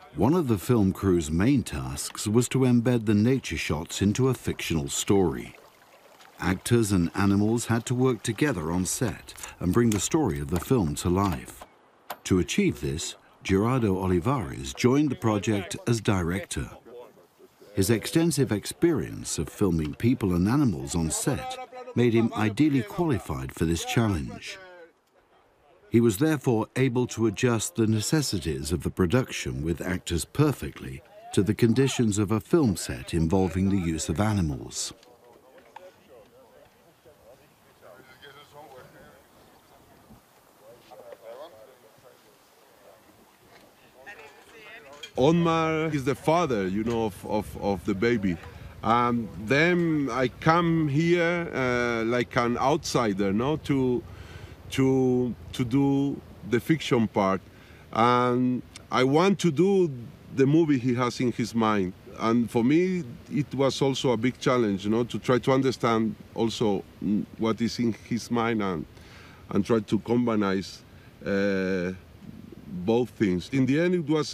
One of the film crew's main tasks was to embed the nature shots into a fictional story. Actors and animals had to work together on set and bring the story of the film to life. To achieve this, Gerardo Olivares joined the project as director. His extensive experience of filming people and animals on set made him ideally qualified for this challenge. He was therefore able to adjust the necessities of the production with actors perfectly to the conditions of a film set involving the use of animals. Otmar is the father, you know, of the baby. Then I come here like an outsider, no, to do the fiction part, and I want to do the movie he has in his mind. And for me, it was also a big challenge, you know, to try to understand also what is in his mind and try to combine both things. In the end, it was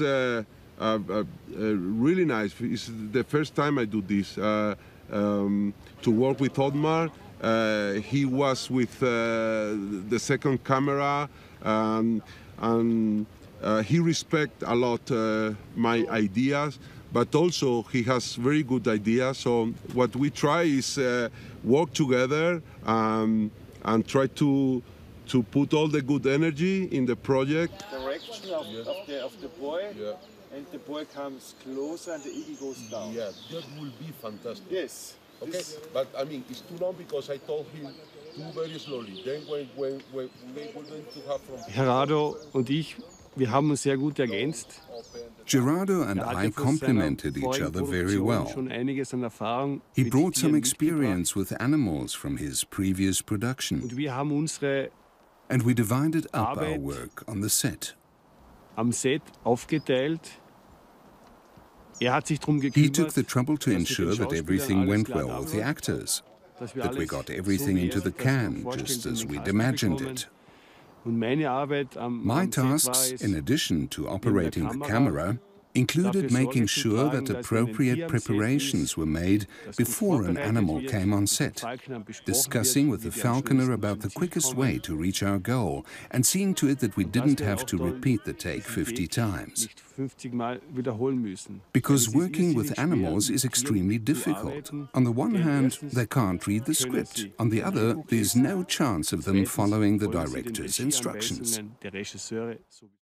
really nice. It's the first time I do this, to work with Otmar. He was with the second camera, and he respects a lot my ideas, but also he has very good ideas. So what we try is work together and try to put all the good energy in the project. Direction of the boy. Yeah. And the boy comes closer and the eagle goes down. Yeah, that will be fantastic. Yes. Okay, but I mean, it's too long because I told him do very slowly. Then when we're going to have from... Gerardo und ich, wir haben uns sehr gut ergänzt. Gerardo and I complemented each other very well. He brought some experience with animals from his previous production. And we divided up our work on the set. Am Set aufgeteilt. He took the trouble to ensure that everything went well with the actors, that we got everything into the can, just as we'd imagined it. My tasks, in addition to operating the camera, included making sure that appropriate preparations were made before an animal came on set, discussing with the falconer about the quickest way to reach our goal, and seeing to it that we didn't have to repeat the take 50 times. Because working with animals is extremely difficult. On the one hand, they can't read the script. On the other, there's no chance of them following the director's instructions.